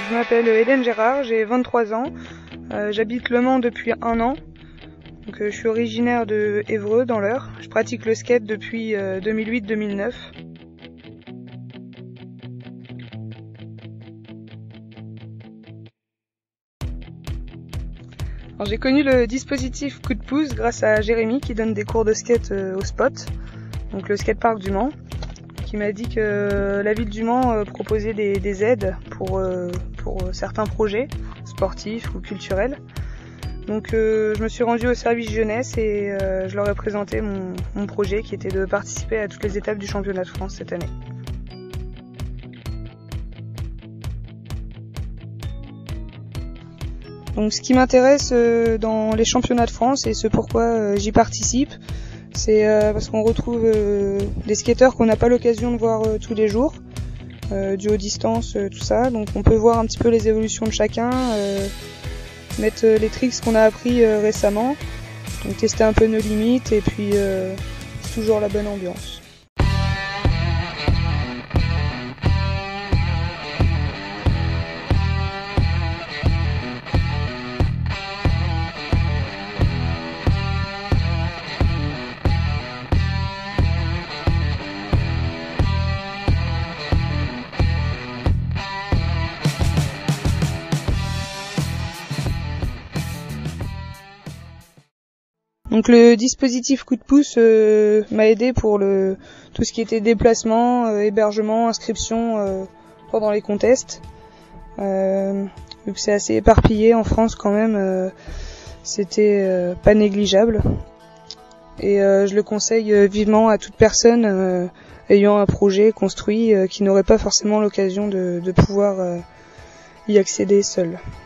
Je m'appelle Hélène Gérard, j'ai 23 ans, j'habite Le Mans depuis 1 an. Donc, je suis originaire de Évreux dans l'Eure. Je pratique le skate depuis 2008-2009. J'ai connu le dispositif Coup de pouce grâce à Jérémy qui donne des cours de skate au Spot, donc le skatepark du Mans, qui m'a dit que la ville du Mans proposait des aides pour certains projets sportifs ou culturels. Donc je me suis rendue au service jeunesse et je leur ai présenté mon projet qui était de participer à toutes les étapes du championnat de France cette année. Donc ce qui m'intéresse dans les championnats de France et ce pourquoi j'y participe, c'est parce qu'on retrouve des skateurs qu'on n'a pas l'occasion de voir tous les jours, du haut distance, tout ça. Donc on peut voir un petit peu les évolutions de chacun, mettre les tricks qu'on a appris récemment, donc tester un peu nos limites et puis c'est toujours la bonne ambiance. Donc le dispositif Coup de pouce m'a aidé pour tout ce qui était déplacement, hébergement, inscription pendant les contests. Vu que c'est assez éparpillé en France quand même, c'était pas négligeable. Et je le conseille vivement à toute personne ayant un projet construit qui n'aurait pas forcément l'occasion de pouvoir y accéder seul.